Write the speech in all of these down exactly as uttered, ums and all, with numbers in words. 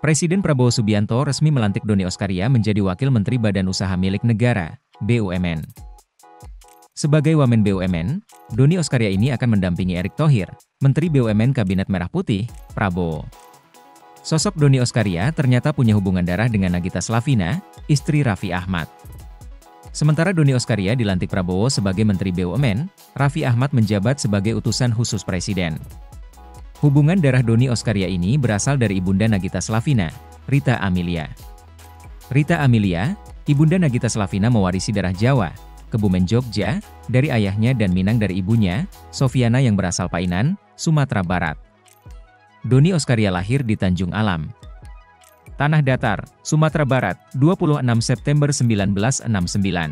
Presiden Prabowo Subianto resmi melantik Doni Oskaria menjadi Wakil Menteri Badan Usaha Milik Negara, B U M N. Sebagai Wamen B U M N, Doni Oskaria ini akan mendampingi Erick Thohir, Menteri B U M N Kabinet Merah Putih, Prabowo. Sosok Doni Oskaria ternyata punya hubungan darah dengan Nagita Slavina, istri Raffi Ahmad. Sementara Doni Oskaria dilantik Prabowo sebagai Menteri B U M N, Raffi Ahmad menjabat sebagai utusan khusus Presiden. Hubungan darah Doni Oskaria ini berasal dari ibunda Nagita Slavina, Rita Amelia. Rita Amelia, ibunda Nagita Slavina mewarisi darah Jawa, Kebumen Jogja, dari ayahnya dan Minang dari ibunya, Sofiana yang berasal Painan, Sumatera Barat. Doni Oskaria lahir di Tanjung Alam, Tanah Datar, Sumatera Barat, dua puluh enam September seribu sembilan ratus enam puluh sembilan.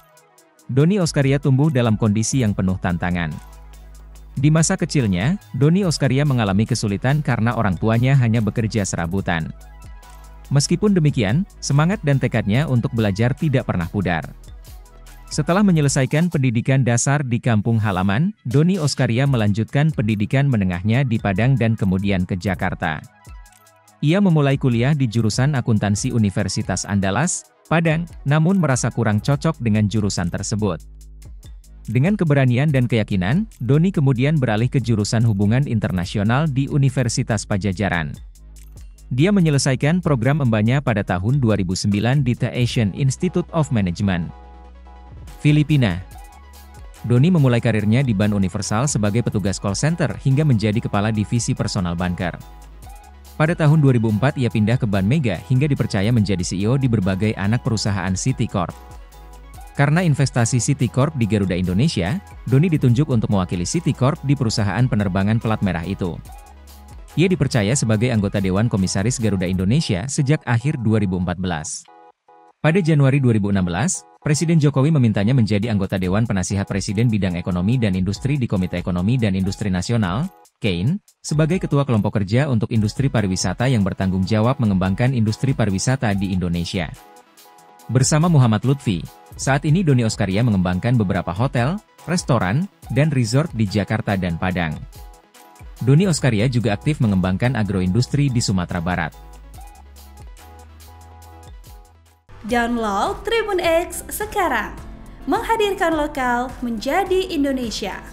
Doni Oskaria tumbuh dalam kondisi yang penuh tantangan. Di masa kecilnya, Doni Oskaria mengalami kesulitan karena orang tuanya hanya bekerja serabutan. Meskipun demikian, semangat dan tekadnya untuk belajar tidak pernah pudar. Setelah menyelesaikan pendidikan dasar di kampung halaman, Doni Oskaria melanjutkan pendidikan menengahnya di Padang dan kemudian ke Jakarta. Ia memulai kuliah di jurusan akuntansi Universitas Andalas, Padang, namun merasa kurang cocok dengan jurusan tersebut. Dengan keberanian dan keyakinan, Doni kemudian beralih ke jurusan hubungan internasional di Universitas Padjadjaran. Dia menyelesaikan program embanya pada tahun dua ribu sembilan di The Asian Institute of Management, Filipina. Doni memulai karirnya di Bank Universal sebagai petugas call center hingga menjadi kepala divisi personal banker. Pada tahun dua ribu empat ia pindah ke Bank Mega hingga dipercaya menjadi C E O di berbagai anak perusahaan Citicorp. Karena investasi Citicorp di Garuda Indonesia, Doni ditunjuk untuk mewakili Citicorp di perusahaan penerbangan pelat merah itu. Ia dipercaya sebagai anggota Dewan Komisaris Garuda Indonesia sejak akhir dua ribu empat belas. Pada Januari dua ribu enam belas, Presiden Jokowi memintanya menjadi anggota Dewan Penasihat Presiden Bidang Ekonomi dan Industri di Komite Ekonomi dan Industri Nasional, K E I N, sebagai Ketua Kelompok Kerja untuk Industri Pariwisata yang bertanggung jawab mengembangkan industri pariwisata di Indonesia. Bersama Muhammad Lutfi, saat ini Doni Oskaria mengembangkan beberapa hotel, restoran, dan resort di Jakarta dan Padang. Doni Oskaria juga aktif mengembangkan agroindustri di Sumatera Barat. Download Tribun X sekarang, menghadirkan lokal menjadi Indonesia.